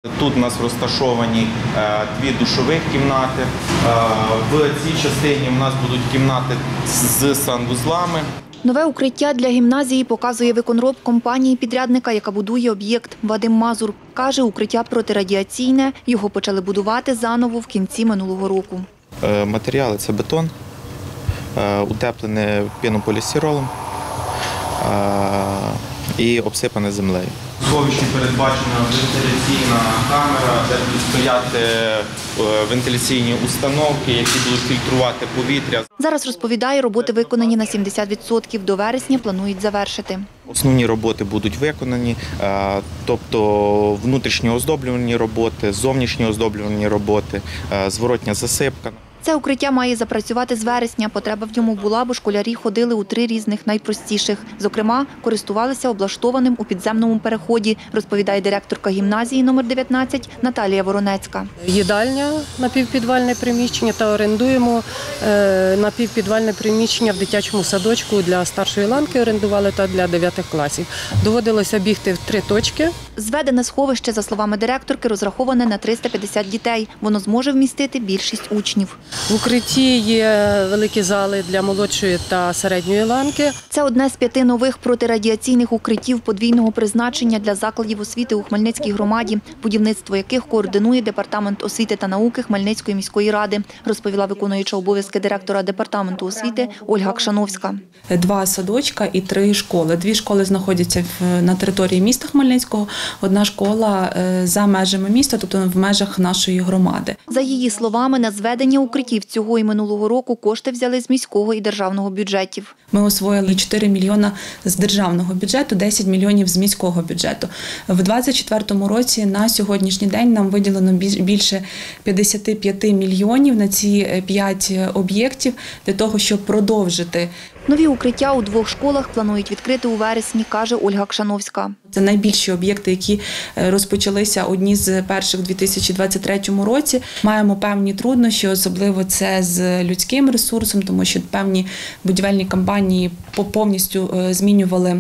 Тут у нас розташовані дві душових кімнати. В цій частині у нас будуть кімнати з санвузлами. Нове укриття для гімназії показує виконроб компанії-підрядника, яка будує об'єкт. Вадим Мазур каже, укриття протирадіаційне. Його почали будувати заново в кінці минулого року. Матеріали – це бетон, утеплене пінополістиролом і обсипане землею. В сховищі передбачена вентиляційна камера, де будуть стояти вентиляційні установки, які будуть фільтрувати повітря. Зараз, розповідає, роботи виконані на 70%. До вересня планують завершити. Основні роботи будуть виконані, тобто внутрішні оздоблювальні роботи, зовнішні оздоблювальні роботи, зворотня засипка. Це укриття має запрацювати з вересня. Потреба в ньому була, бо школярі ходили у 3 різних найпростіших. Зокрема, користувалися облаштованим у підземному переході, розповідає директорка гімназії номер 19 Наталія Воронецька. Їдальня, напівпідвальне приміщення та орендуємо напівпідвальне приміщення в дитячому садочку для старшої ланки орендували та для 9 класів. Доводилося бігти в 3 точки. Зведене сховище, за словами директорки, розраховане на 350 дітей. Воно зможе вмістити більшість учнів. В укритті є великі зали для молодшої та середньої ланки. Це одне з 5 нових протирадіаційних укриттів подвійного призначення для закладів освіти у Хмельницькій громаді, будівництво яких координує Департамент освіти та науки Хмельницької міської ради, розповіла виконуюча обов'язки директора Департаменту освіти Ольга Кшановська. 2 садочка і 3 школи. 2 школи знаходяться на території міста Хмельницького, 1 школа за межами міста, тобто в межах нашої громади. За її словами, на зведення укриттів цього і минулого року кошти взяли з міського і державного бюджетів. Ми освоїли 4 мільйона з державного бюджету, 10 мільйонів з міського бюджету. В 2024 році на сьогоднішній день нам виділено більше 55 мільйонів на ці 5 об'єктів для того, щоб продовжити. Нові укриття у 2 школах планують відкрити у вересні, каже Ольга Кшановська. Це найбільші об'єкти, які розпочалися одні з перших у 2023 році. Маємо певні труднощі, особливо це з людським ресурсом, тому що певні будівельні компанії повністю змінювали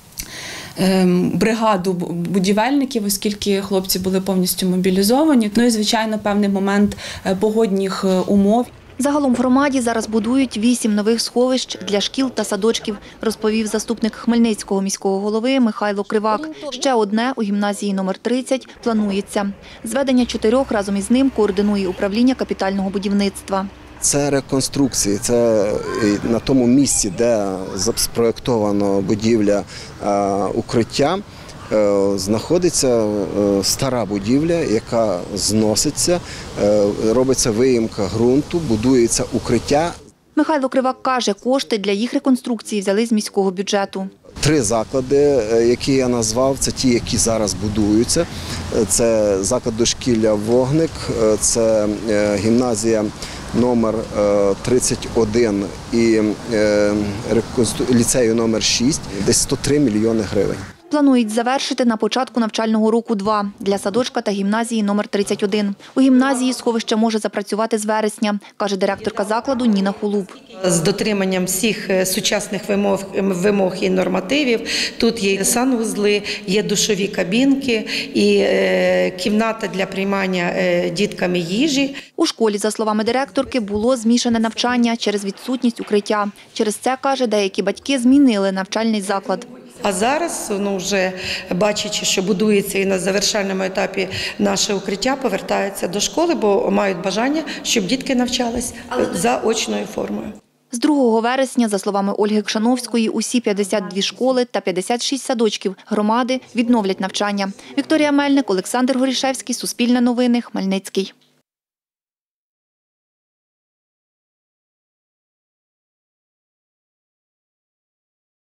бригаду будівельників, оскільки хлопці були повністю мобілізовані. Ну і, звичайно, певний момент погодних умов. Загалом в громаді зараз будують 8 нових сховищ для шкіл та садочків, розповів заступник Хмельницького міського голови Михайло Кривак. Ще одне у гімназії номер 30 планується. Зведення 4 разом із ним координує управління капітального будівництва. Це реконструкції, це на тому місці, де спроєктовано будівля укриття, знаходиться стара будівля, яка зноситься, робиться виїмка ґрунту, будується укриття. Михайло Кривак каже, кошти для їх реконструкції взяли з міського бюджету. 3 заклади, які я назвав, це ті, які зараз будуються. Це заклад дошкілля «Вогник», це гімназія номер 31 і ліцею номер 6, десь 103 мільйони гривень. Планують завершити на початку навчального року 2 для садочка та гімназії номер 31. У гімназії сховище може запрацювати з вересня, каже директорка закладу Ніна Холуб. З дотриманням всіх сучасних вимог і нормативів. Тут є санвузли, є душові кабінки і кімната для приймання дітками їжі. У школі, за словами директорки, було змішане навчання через відсутність укриття. Через це, каже, деякі батьки змінили навчальний заклад. А зараз, вже бачачи, що будується і на завершальному етапі наше укриття, повертаються до школи, бо мають бажання, щоб дітки навчались за очною формою. З 2 вересня, за словами Ольги Кшановської, усі 52 школи та 56 садочків громади відновлять навчання. Вікторія Мельник, Олександр Горішевський, Суспільне новини, Хмельницький.